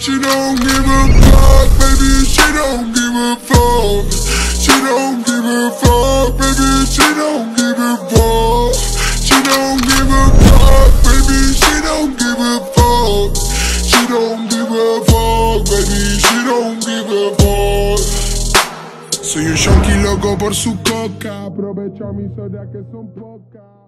She don't give a fuck, baby, she don't give a fuck. She don't give a fuck, baby, she don't give a fuck. She don't give a fuck, baby, she don't give a fuck. She don't give a fuck, baby, she don't give a fuck. Soy un shonky loco por su coca, aprovecho a mis odias que son pocas.